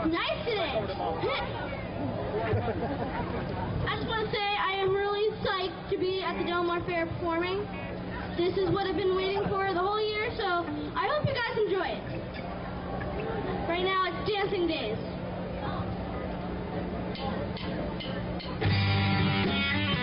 nice today. I just want to say I am really psyched to be at the Delmar Fair performing. This is what I've been waiting for the whole year, so I hope you guys enjoy it. Right now it's dancing days.